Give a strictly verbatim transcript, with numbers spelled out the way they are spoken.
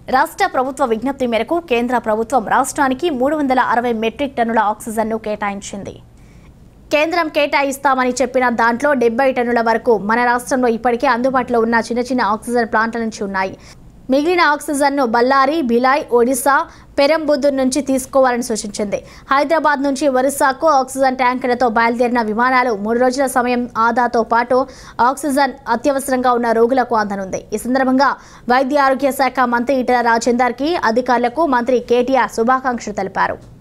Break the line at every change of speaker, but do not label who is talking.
రాష్ట్ర ప్రభుత్వ విజ్ఞప్తి మేరకు కేంద్ర ప్రభుత్వం రాష్ట్రానికి మూడు వందల అరవై మెట్రిక్ టన్నుల ఆక్సిజన్ను కేటాయించింది. కేంద్రం కేటాయిస్తామని చెప్పిన దాంట్లో డెబ్బై టన్నుల వరకు మన రాష్ట్రంలో ఇప్పటికే అందుబాటులో ఉన్న చిన్న చిన్న ఆక్సిజన్ ప్లాంట్ల నుంచి ఉన్నాయి. మిగిలిన ఆక్సిజన్ను బళ్ళారి, భిలాయ్, ఒడిశా, పెరంబుదూర్ నుంచి తీసుకోవాలని సూచించింది. హైదరాబాద్ నుంచి ఒరిస్సాకు ఆక్సిజన్ ట్యాంకర్లతో బయలుదేరిన విమానాలు మూడు రోజుల సమయం ఆదాతో పాటు ఆక్సిజన్ అత్యవసరంగా ఉన్న రోగులకు అందనుంది. ఈ సందర్భంగా వైద్య ఆరోగ్య శాఖ మంత్రి ఈటెల రాజేందర్కి అధికారులకు మంత్రి కేటీఆర్ శుభాకాంక్షలు తెలిపారు.